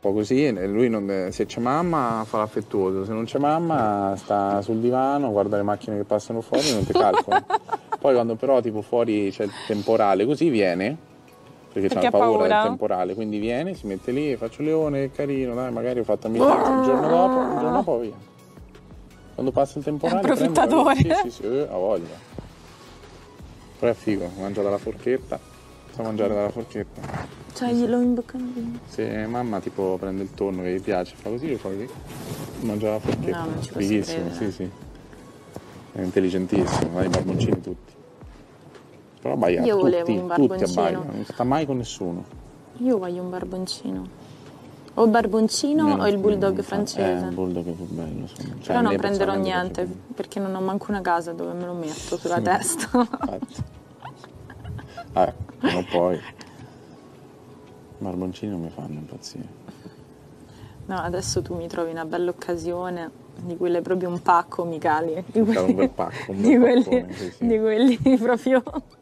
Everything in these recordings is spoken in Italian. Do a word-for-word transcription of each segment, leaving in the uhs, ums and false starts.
po' così, e lui non, se c'è mamma fa l'affettuoso, se non c'è mamma sta sul divano, guarda le macchine che passano fuori e non ti calcola. Poi quando però tipo fuori c'è il temporale così viene, perché, Perché c'ha paura, paura del temporale, quindi viene, si mette lì, faccio leone, che carino, dai, magari ho fatto amicizia, il giorno dopo, il giorno dopo via. Quando passa il temporale approfittatore. prendo, sì, sì, sì, eh, ha voglia. Però è figo, mangia dalla forchetta, sa mangiare dalla forchetta. Cioè glielo imboccando. Se mamma tipo prende il tonno che gli piace, fa così, lo fa così, mangia la forchetta. No, non ci posso Fighissimo, credere. sì, sì. È intelligentissimo, va i barboncini tutti. Però abbaia, Io volevo tutti, un tutti barboncino. abbaiano, non sta mai con nessuno. Io voglio un barboncino. O il barboncino Almeno o il bulldog non fa- francese. Eh, il bulldog è più bello. Cioè, Però a non me prenderò personalmente niente piace più. perché non ho manco una casa dove me lo metto sulla testa. Infatti. Eh, non poi. I barboncini non mi fanno impazzire. No, adesso tu mi trovi una bella occasione di quelle proprio un pacco, Micali. Di C'era un quelli, bel pacco, un di bel quelli, paccone, sì, sì. di quelli proprio.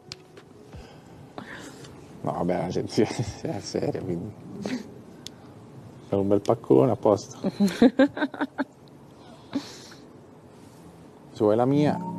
No, vabbè, la gente è seria, quindi. C'era un bel paccone a posto. Se vuoi la mia,